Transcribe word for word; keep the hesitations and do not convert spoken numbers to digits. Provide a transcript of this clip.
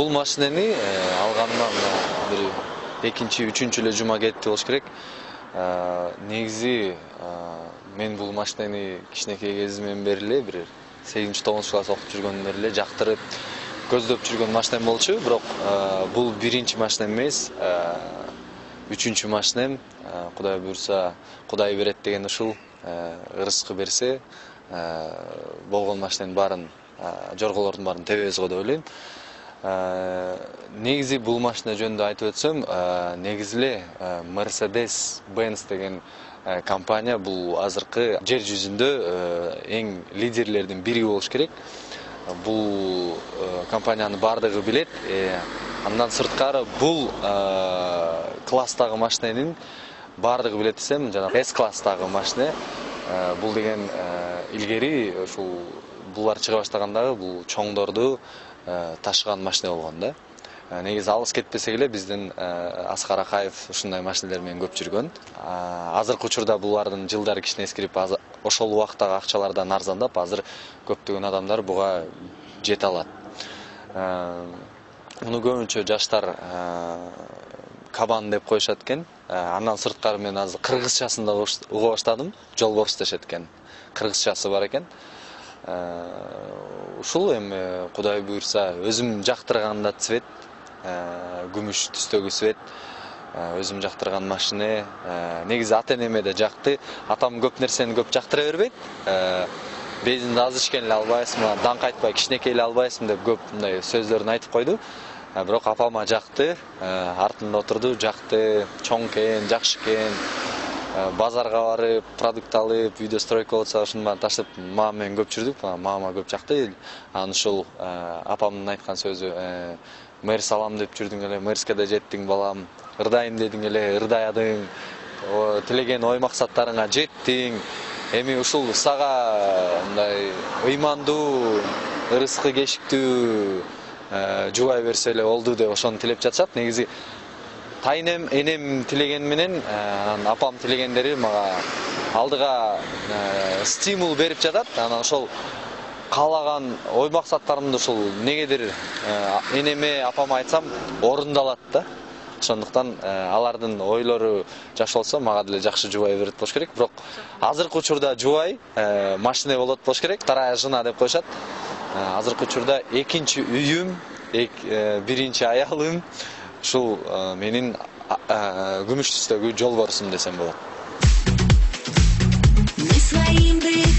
бул машинени алгандан бир экинчи үчүнчү эле жума кетти болуш керек. Негизи мен бул машинени кичинекей кезимден бери эле бир сегизинчи тогузунчу класс окуп жүргөндөн бери эле жактырып көздөп жүргөн машинем болчу, бирок бул биринчи машинем эмес, үчүнчү машинем. Кудай буйрса, Кудай берет деген ушул, ырыскы берсе, болгон машиненин баарын, жорголордун баарын тебебиз го деп ойлойм. Негизи бул машина жөнүндө айтып өтсөм, негизи эле Mercedes-Benz деген компания бул азыркы жер жүзүндө эң лидерлердин бири болуш керек. Бул компанияны бардыгы билет. Андан сырткары бул класстагы машиненин бардыгы билет десем, жана S-класстагы машина. Бул деген илгери ушул булар чыга баштагандагы бул чоңдорду ташыган машина болгон да. Негизи алыс кетпесек эле биздин Аскар Акаев ушундай машинелер менен көп жүргөн. Азыркы учурда булардын жылдары кичине эскирип, ошол убактагы акчалардан арзандап, азыр көптөгөн адамдар буга жете алат. Муну көбүнчө жаштар кабан деп коюшат экен. Андан сырткары мен азыр кыргызчасын да уга баштадым. Жолборс дешет экен. Кыргызчасы бар экен. Ушул эми Кудай буйрса, өзүм жактырган цвет, күмүш түстөгү цвет, өзүм жактырган машина. Негизи ата-энеме да жакты. Атам көп нерсени көп жактыра бербейт. Бензинди аз ичкен эле албайсың, даңк айтпай кичинекей эле албайсың деп көп мындай сөздөрүн айтып койду. Бирок апама жакты, артында отурду, жакты, чоң экен, жакшы экен. Базарга барып, продукт алып, видеостройка болсо ушуну баарын таштап, мама менен көп жүрдүк. Мама көп жакты. Анан ушул апамдын айткан сөзү, Мерс алам деп жүрдүң эле, Мерске да жеттиң балам. Ырдайм дедиң эле, ырдаядың. Тилеген ой максаттарыңа жеттиң. Эми ушул сага мындай ыймандуу, ырыскы кечиктүү жубай берсе эле болду деп ошону тилеп жатышат. Негизи тайнем, энем тилеген менен апам тилегендери мага алдыга стимул берип жатат. Анан ошол каалаган ой максаттарымды ушул негедир энеме, апама айтсам орундалат да. Ошондуктан алардын ойлору жакшы болсо мага деле жакшы жубай берет болуш керек. Бирок азыркы учурда жубай машина болот болуш керек. Вторая жена деп коюшат. Азыркы учурда экинчи үйүм, биринчи аялым ушул менин күмүш түстөгү жолборсум десем болот.